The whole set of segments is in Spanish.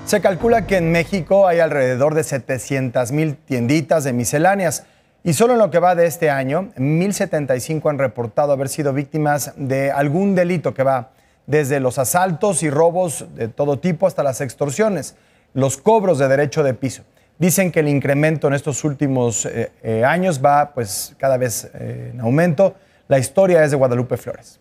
Se calcula que en México hay alrededor de 700,000 tienditas de misceláneas y solo en lo que va de este año, 1,075 han reportado haber sido víctimas de algún delito que va desde los asaltos y robos de todo tipo hasta las extorsiones, los cobros de derecho de piso. Dicen que el incremento en estos últimos años va pues cada vez en aumento. La historia es de Guadalupe Flores.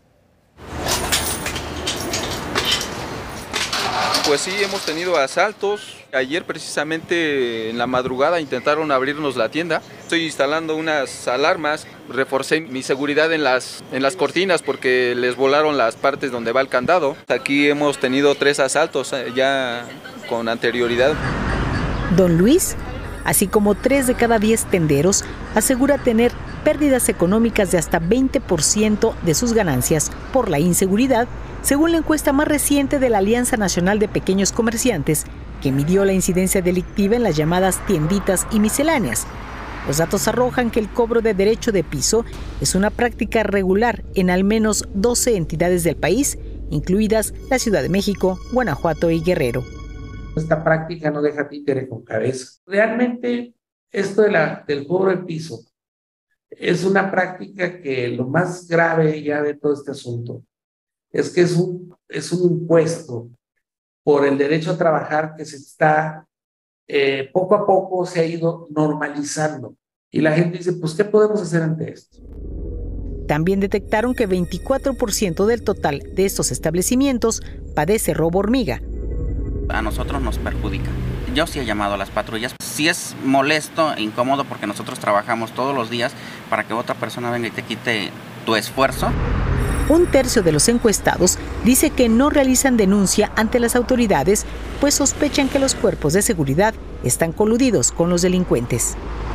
Pues sí, hemos tenido asaltos. Ayer precisamente en la madrugada intentaron abrirnos la tienda. Estoy instalando unas alarmas, reforcé mi seguridad en las cortinas porque les volaron las partes donde va el candado. Aquí hemos tenido 3 asaltos ya con anterioridad. Don Luis, así como 3 de cada 10 tenderos, asegura tener pérdidas económicas de hasta 20% de sus ganancias por la inseguridad, según la encuesta más reciente de la Alianza Nacional de Pequeños Comerciantes, que midió la incidencia delictiva en las llamadas tienditas y misceláneas. Los datos arrojan que el cobro de derecho de piso es una práctica regular en al menos 12 entidades del país, incluidas la Ciudad de México, Guanajuato y Guerrero. Esta práctica no deja títere con cabeza. Realmente esto del cobro de piso es una práctica que lo más grave ya de todo este asunto es que es un impuesto por el derecho a trabajar que se está, poco a poco se ha ido normalizando. Y la gente dice, pues, ¿qué podemos hacer ante esto? También detectaron que 24% del total de estos establecimientos padece robo hormiga. A nosotros nos perjudica. Yo sí he llamado a las patrullas. Sí es molesto e incómodo porque nosotros trabajamos todos los días para que otra persona venga y te quite tu esfuerzo. Un tercio de los encuestados dice que no realizan denuncia ante las autoridades, pues sospechan que los cuerpos de seguridad están coludidos con los delincuentes.